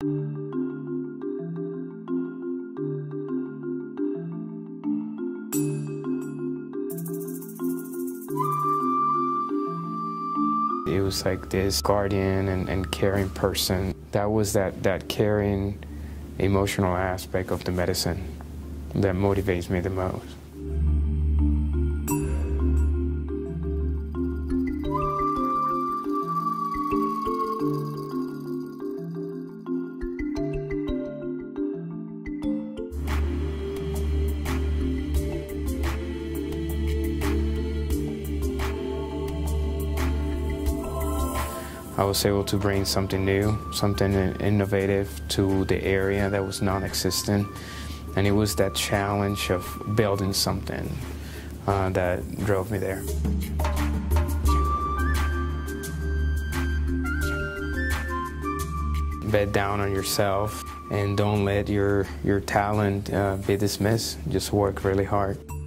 It was like this guardian and caring person. That was that caring, emotional aspect of the medicine that motivates me the most. I was able to bring something new, something innovative to the area that was non-existent. And it was that challenge of building something that drove me there. Bet down on yourself and don't let your talent be dismissed. Just work really hard.